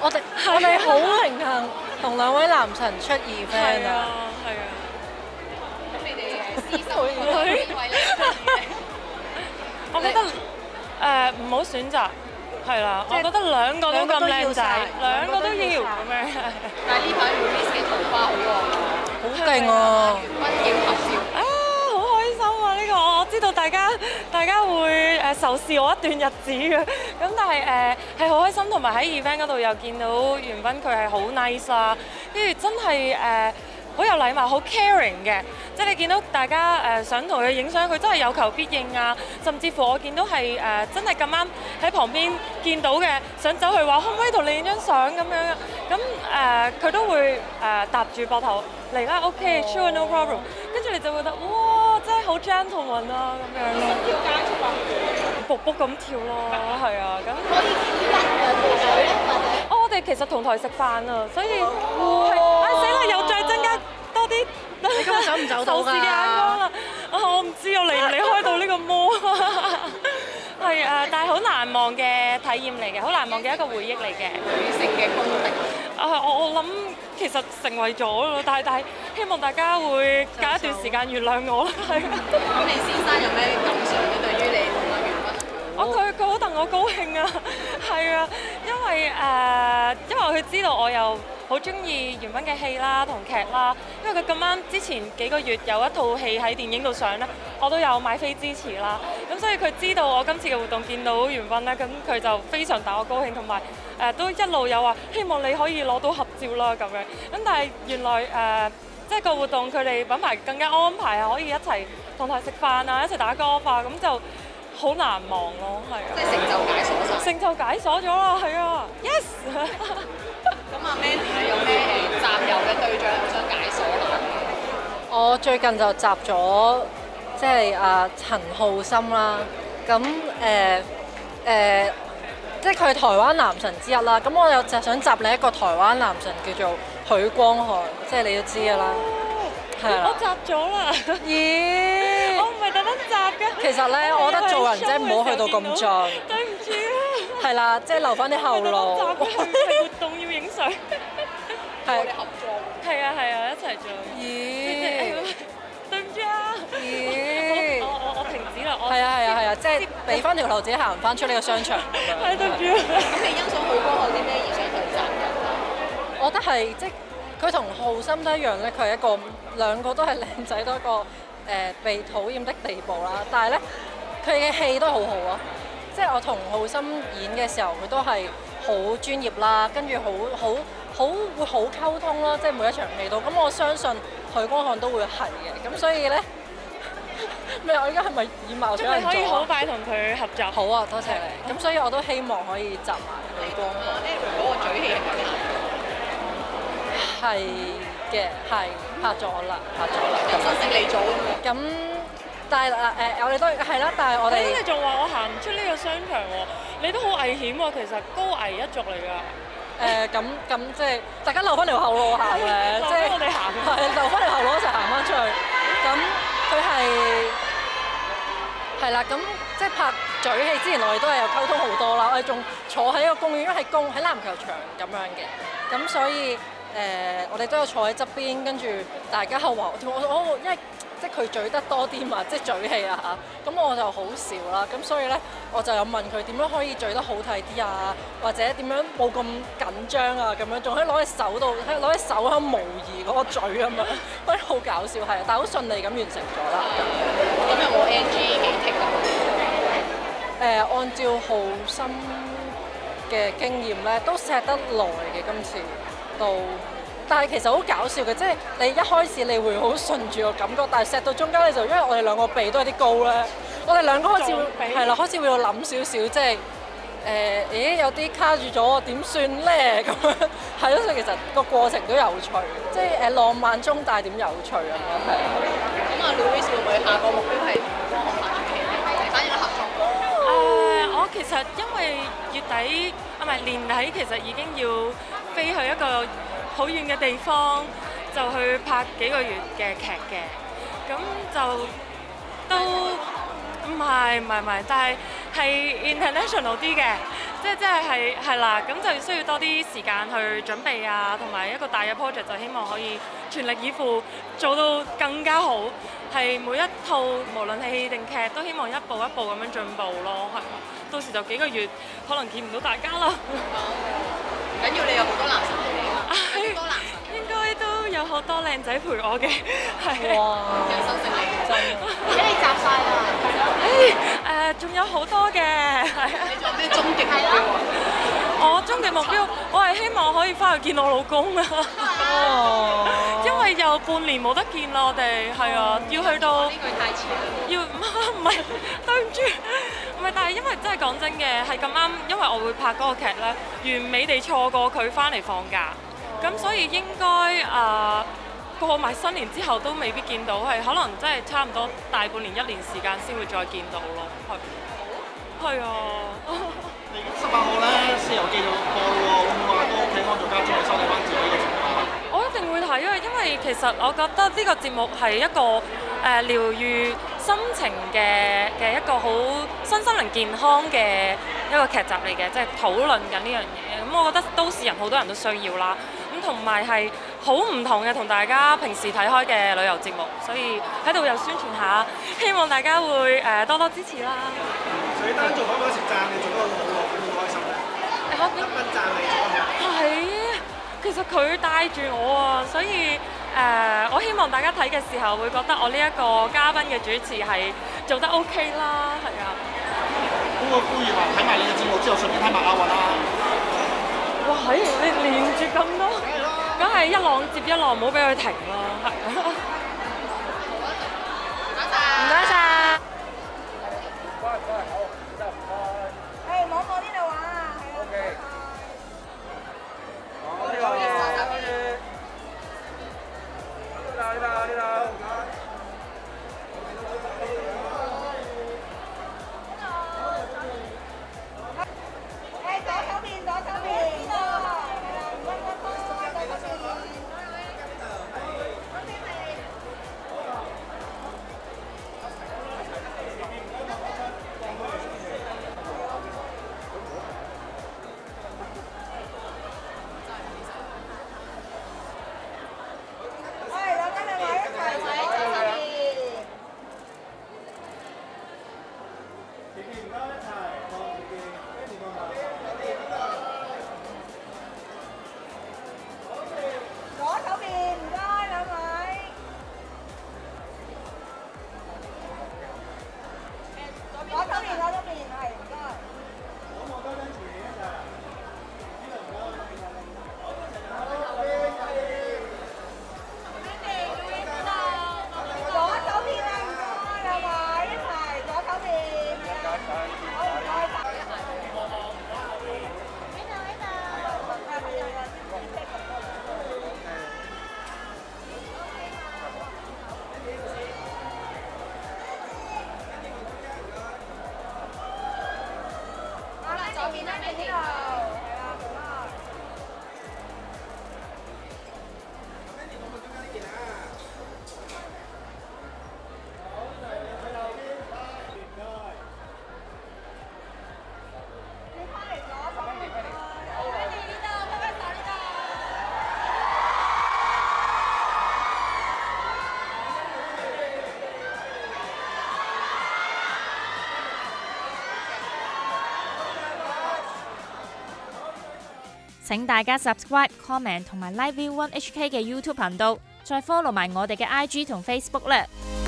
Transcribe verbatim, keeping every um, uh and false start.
我哋我哋好榮幸同兩位男神出 event 啊！ 係啊。 咁你哋誒私心邊位咧？ 我覺得誒唔好選擇，係啦。我覺得兩個都咁靚仔，兩個都要咁樣。 但係呢排 release 嘅桃花好旺啊！ 好勁啊！ 婚宴合照。 啊，好開心啊！呢個我知道大家大家會誒仇視我一段日子嘅，咁但係誒係好開心，同埋喺 event 嗰度又見到元彬佢係好 nice 啊，跟住真係誒好有禮貌，好 caring 嘅，即係你見到大家誒想同佢影相，佢真係有求必應啊，甚至乎我見到係誒真係咁啱喺旁邊見到嘅，想走去話可唔可以同你影張相咁樣啊，咁誒佢都會誒搭住膊頭嚟啦 ，OK，sure no problem，跟住你就覺得哇，真係好 gentleman 啊咁樣咯， 跳街速啊！ 卜卜咁跳咯，係啊，咁可以見一兩條仔咧，或者哦我哋其實同台食飯啊，所以係啊死啦，又再增加多啲。 你今日走唔走到㗎？ 仇視嘅眼光啦！啊，我唔知我離唔離開到呢個魔，係誒，但係好難忘嘅體驗嚟嘅，好難忘嘅一個回憶嚟嘅。 女性嘅公敵。 啊，我我諗其實成為咗咯，但係但係希望大家會隔一段時間原諒我啦，係。 咁你先生有咩感想咧？對於你同阿元彬？ 我佢佢好戥我高興啊，係啊，因為誒、呃，因為佢知道我又好中意元彬嘅戲啦同劇啦，因為佢咁啱之前幾個月有一套戲喺電影度上咧，我都有買飛支持啦，咁所以佢知道我今次嘅活動見到元彬咧，咁佢就非常戥我高興，同埋誒都一路有話希望你可以攞到合照啦咁樣，咁但係原來誒、呃、即係個活動佢哋品牌更加安排啊，可以一齊同台食飯啊，一齊打 golf 啊，咁就好難忘咯，係啊！ 即係成就解鎖晒。 成就解鎖咗啦，係啊 ，yes 咁阿 Mandy 你有咩誒集郵嘅對象好想解鎖下？ 我最近就集咗即係阿陳浩森啦，咁誒誒，即係佢係台灣男神之一啦。咁我有就想集另一個台灣男神叫做許光漢，即係你都知㗎啦。係啦。 我集咗啦。 咦？ 我唔係特登集嘅。 其實咧，我覺得做人真係唔好去到咁盡。 對唔住啊。 係啦，即係留翻啲後路。 係活動要影相。 係。 我哋合作。 係啊係啊，一齊做。 咦？ 對唔住啊。 咦？ 我我我停止啦。 係啊係啊係啊，即係俾翻條路自己行翻出呢個商場。 係對唔住。 咁你欣賞許光漢啲咩而想佢集嘅？ 我覺得係即係佢同浩森都一樣咧，佢係一個兩個都係靚仔到一個誒、呃、被討厭的地步啦。但係咧，佢嘅戲都好好啊。即係我同浩森演嘅時候，佢都係好專業啦，跟住好好好會好溝通啦。即係每一場戲都咁，我相信許光漢都會係嘅。咁所以咧，咩？我而家係咪以貌取人咗？ 可以好快同佢合作。 好啊，多謝你。咁所以我都希望可以集埋許光漢。 Edward 嗰個嘴戲係咪拍？ 係嘅，係拍咗啦，拍咗啦。 有新星你做啊嘛？ 咁但係誒誒，我哋都係啦，但係我哋你仲話我行唔出呢個商場喎，你都好危險喎，其實高危一族嚟㗎。 誒咁咁即係大家留翻條後路行嘅，即係我哋行係留翻條後路一齊行翻出去。咁佢係係啦，咁即係拍嘴戲之前，我哋都係有溝通好多啦。我哋仲坐喺個公園，因為係公喺籃球場咁樣嘅，咁所以。誒、呃，我哋都有坐喺側邊，跟住大家又話我我因為即係佢嘴得多啲嘛，即係嘴戲啊嚇，咁我就好笑啦。咁所以咧，我就有問佢點樣可以嘴得好睇啲啊，或者點樣冇咁緊張啊，咁樣仲可以攞隻手度，攞隻手喺度模擬嗰個嘴咁樣，所以好搞笑係，但係好順利咁完成咗啦。 咁有冇 N G 幾剔啊？ 誒、呃，按照浩森嘅經驗咧，都錫得耐嘅今次。到，但係其實好搞笑嘅，即係你一開始你會好順住個感覺，但係錫到中間你就因為我哋兩個鼻都有啲高咧，我哋兩個開始會係啦，開始會有諗少少，即係誒，咦有啲卡住咗，點算咧咁樣？係咯，所以其實個過程都有趣，即係誒浪漫中帶點有趣咁樣係。 咁啊，Louis 會唔會下個目標係光漢拍出戲咧？反而合作。 誒，我其實因為月底啊，唔係年底，其實已經要飛去一個好遠嘅地方，就去拍幾個月嘅劇嘅，咁就都唔係唔係唔係，但係係 international 啲嘅，即係即係係係啦，咁就需要多啲時間去準備啊，同埋一個大嘅 project 就希望可以全力以赴做到更加好，係每一套無論係戲定劇都希望一步一步咁樣進步咯，係。到時就幾個月可能見唔到大家啦。 緊要你有好多男神陪你啊！好多男神。 應該都有好多靚仔陪我嘅，係。 哇！ 人生勝利真嘅，俾你集晒啦。 誒，仲有好多嘅，係。 你仲有咩終極目標啊？ 我終極目標，我係希望可以翻去見我老公啊。 哦。 因為又半年冇得見啦，我哋係啊，要去到。 呢句太遲啦。 要唔係對唔住，唔係，但係因為真係講真嘅，係咁啱，因為我會拍嗰個劇咧，完美地錯過佢翻嚟放假，咁所以應該誒、呃、過埋新年之後都未必見到，係可能真係差唔多大半年一年時間先會再見到咯，係係啊。 嚟緊十八號咧，《西遊記》就播喎，會唔會話都屋企安做家長去收睇翻自己嘅節目啊？ 我一定會睇啊，因為其實我覺得呢個節目係一個誒、呃、療愈心情嘅嘅一個好身心靈健康嘅一個劇集嚟嘅，即係討論緊呢樣嘢。咁我覺得都市人好多人都需要啦。咁同埋係好唔同嘅，同大家平時睇開嘅旅遊節目，所以喺度又宣傳下，希望大家會誒、呃、多多支持啦。 水丹做嗰陣時讚你做得好好喎，會唔會開心咧？ 你可一蚊讚你做得好。 係，其實佢帶住我啊，所以誒、呃，我希望大家睇嘅時候會覺得我呢一個嘉賓嘅主持係做得 OK 啦，係啊。 咁我呼籲話睇埋你嘅節目之後，順便睇埋亞運啦。 哇！係你連住咁多，梗係一浪接一浪，唔好俾佢停咯，係。唔該晒。 誒，摸摸呢度玩啊，係啊。 好，呢度，跟住，呢度，呢度，呢度。 誒，左手邊，左手邊，呢度，係啦，唔該唔該，左手邊。 請大家 subscribe、comment 同埋 Live View One H K 嘅 YouTube 頻道，再 follow 埋我哋嘅 I G 同 Facebook 啦。